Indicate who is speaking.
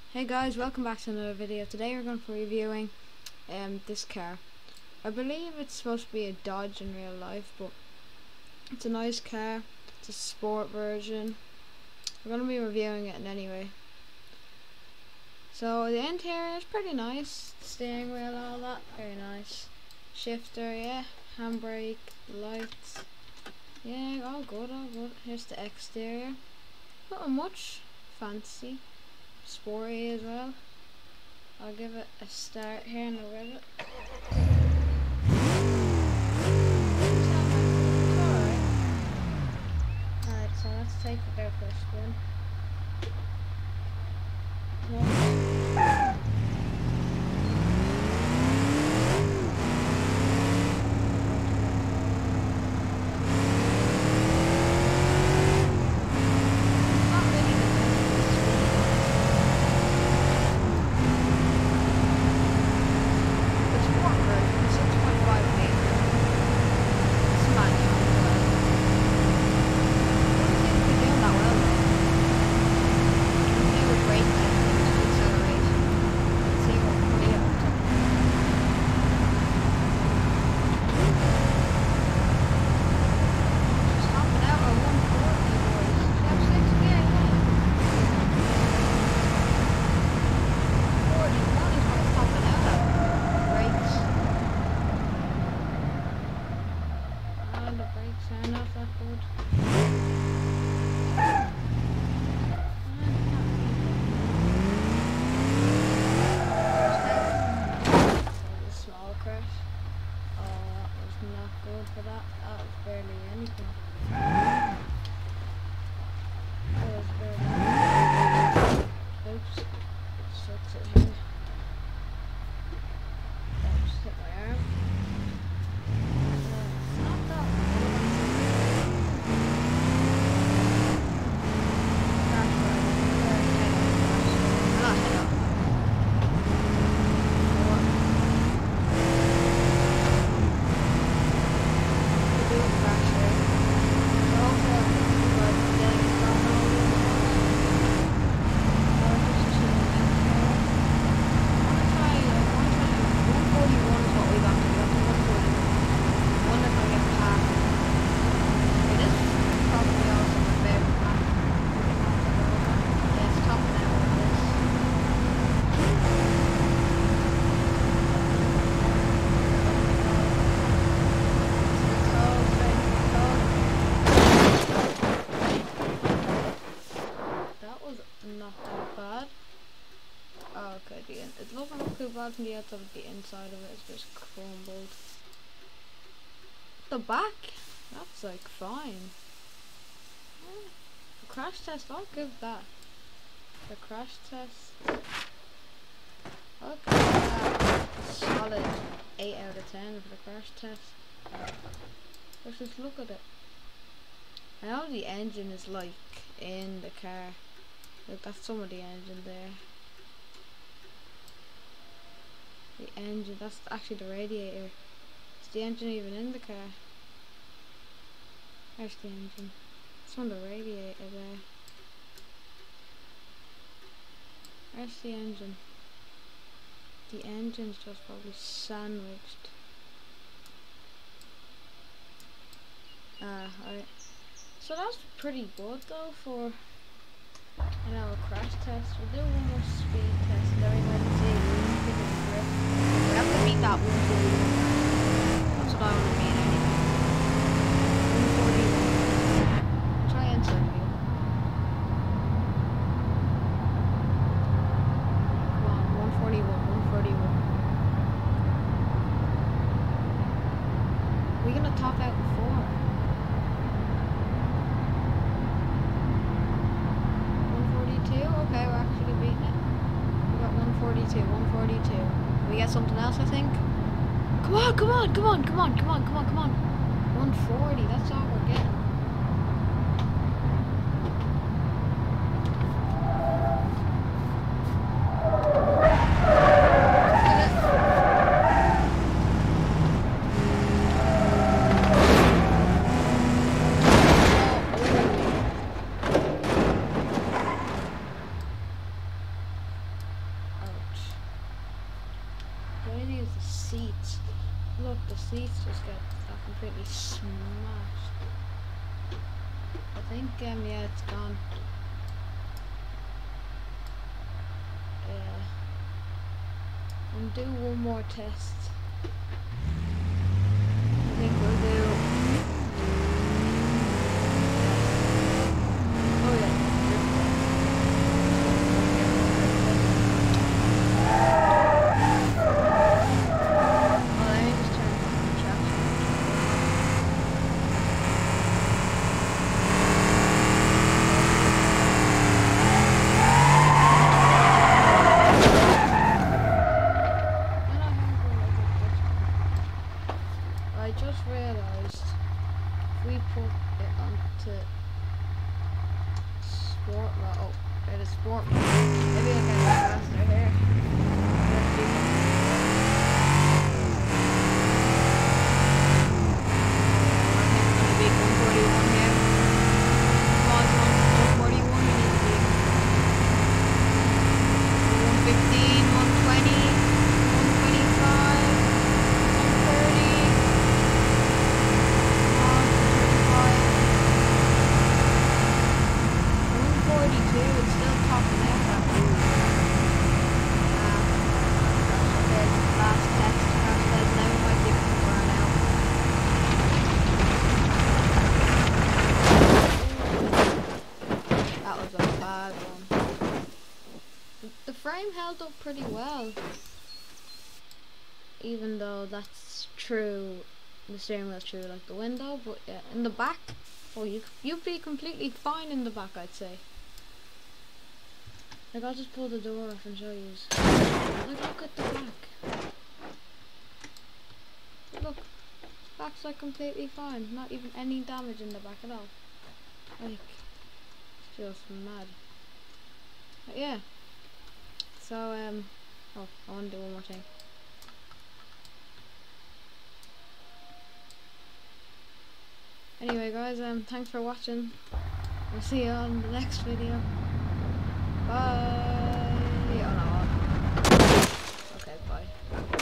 Speaker 1: Hey guys, welcome back to another video. Today we're going to be reviewing this car. I believe it's supposed to be a Dodge in real life, but it's a nice car. It's a sport version. We're going to be reviewing it anyway. So the interior is pretty nice. Steering wheel, all that, very nice. Shifter, yeah. Handbrake, lights, yeah, all good, all good. Here's the exterior. Not much fancy. Sporty as well. I'll give it a start here and I'll rev it. Alright, so let's take it there for a spin. For that was barely anything. That was barely. Oops. Sucks it here. That just hit my arm. It's not that not that bad. Oh, okay, it doesn't look too bad from the outside, but the inside of it is just crumbled. The back, that's like fine. Yeah. The crash test, I'll give that. The crash test, I'll give that a solid 8 out of 10 for the crash test. Let's just look at it. I know the engine is like in the car. Look, that's some of the engine there. The engine, that's actually the radiator. Is the engine even in the car? There's the engine. It's on the radiator there. Where's the engine? The engine's just probably sandwiched. Alright. So that's pretty good though for a crash test. We'll do one more speed test and then we're going to see we have to beat that 141. That's what I want to beat anyway. 141. Try and send me. Come on, 141, 141. We're going to top out before. 142, okay, we're actually beating it. We got 142, 142. We get something else, I think. Come on, come on, come on, come on, come on, come on, come on. 140, that's all we're getting. seats. Look, the seats just got completely smashed. I think, yeah, it's gone. Yeah. And do one more test. I think we'll do. Oh yeah. Well, let me just turn on the traction. I just realised if we put it onto sport mode, oh, it is sport mode. Maybe I can go faster here. I think it's gonna be 141 here. Come on, 141, we need to be 115, 120, 125. 42, it's still topping out that move. Okay, last test, crash test, now we might give it a burn out. That was a bad one. The frame held up pretty well. Even though that's true, the steering wheel's true like the window, but yeah, in the back, oh, you'd be completely fine in the back, I'd say. Like, I'll just pull the door off and show you. Like, look at the back. Look, back's like completely fine. Not even any damage in the back at all. Like, it's just mad. But yeah. So, oh, I want to do one more thing. Anyway, guys, thanks for watching. We'll see you on the next video. Bye. Oh no. Okay, bye.